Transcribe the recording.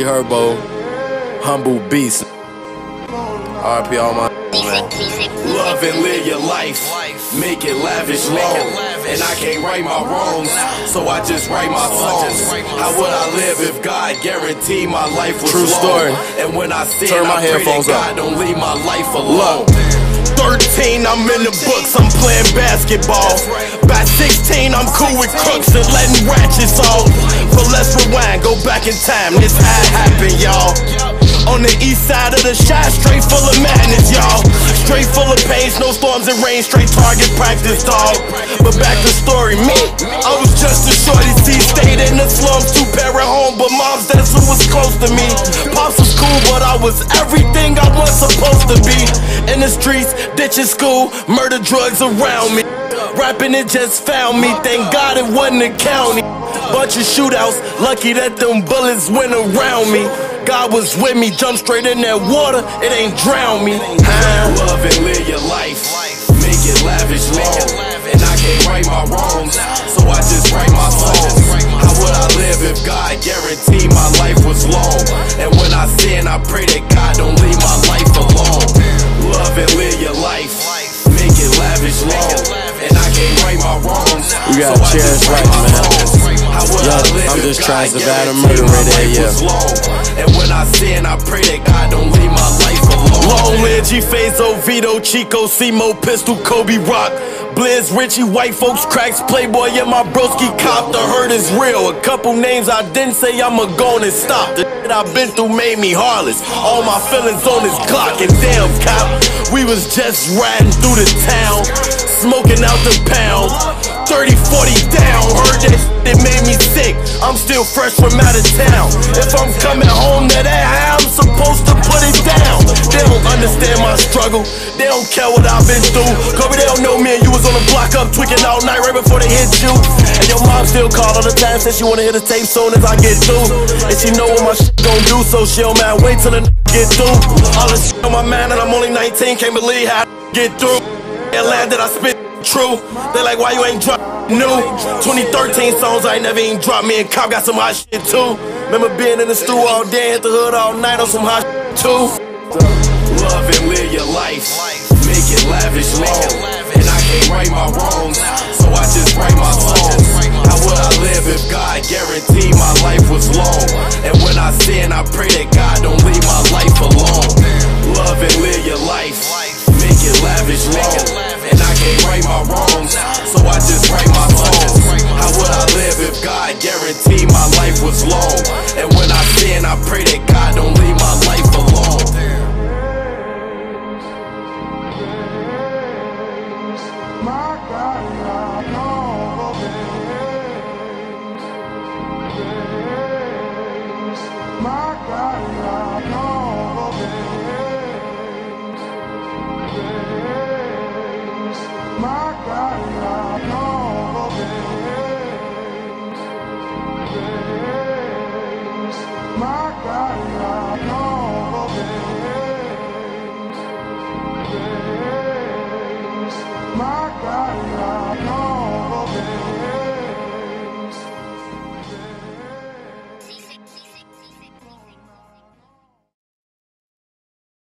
Herbo, Humble Beast. RP all my. Love and live your life, make it lavish long. And I can't right my wrongs, so I just write my songs. How would I live if God guaranteed my life was True story. long? And when I sin, Turn my I pray headphones that God up. don't leave my life alone. 13, I'm in the books, I'm playing basketball. By 16, I'm cool with crooks and letting ratchets off. But let's rewind, go back in time, this how it happened, y'all. On the east side of the shot, straight full of madness, y'all. Straight full of pain, snowstorms and rain, straight target practice, dog. But back to story, me, I was just a shorty, see, stayed in the slums, two-parent home, but mom's that's who was close to me. Pops was cool, but I was everything I was supposed to be. In the streets, ditching school, murder drugs around me. Rapping it just found me, thank God it wasn't the county. Bunch of shootouts, lucky that them bullets went around me. God was with me, jump straight in that water, it ain't drown me. Love and live your life, make it lavish long. And I can't right my wrongs, so I just write my songs. How would I live if God guaranteed my life was long? And when I sin, I pray that God don't leave my life alone. Love and live your life, make it lavish long. And I can't right my wrongs, We got so I chairs just right, write my man. songs. How would I live I'm if just trying to God survive a guaranteed murder my right there, life was long? And when I sin, I pray that God don't leave my life alone. Long live G-Fazo, Vito, Chico, Simo, Pistol, Kobe Rock, Blizz, Richie, white folks, cracks, Playboy, yeah, my broski cop. The hurt is real. A couple names I didn't say, I'ma go and stop. The shit I've been through made me heartless. All my feelings on this clock, and damn, cop, we was just riding through the town, smoking out the pound. 30, 40 down, heard that shit, it made me sick. I'm still fresh from out of town. If I'm coming home to that how I'm supposed to put it down. They don't understand my struggle, they don't care what I've been through. Kobe, they don't know me and you was on the block up tweaking all night right before they hit you. And your mom still call all the time, says she wanna hear the tape soon as I get through. And she know what my shit gon' do, so she don't mind wait till the get through. All this shit on my mind and I'm only 19, can't believe how I get through. That line that I spit true, they like why you ain't drop new. 2013 songs I ain't never even dropped. Me and Cop got some hot shit too. Remember being in the stew all day, hit the hood all night on some hot shit too. Love and live your life, make it lavish long. And I can't right my wrongs, so I just write my songs. How would I live if God guaranteed my life was long? And when I sin, I pray that God don't leave my life alone. Love and live your life, make it lavish long. And I can't right my wrongs, so I just write my songs. How would I live if God guaranteed my life was long? And when I sin, I pray that God don't leave my life alone. My God, I know my God, I know my God, I know my God,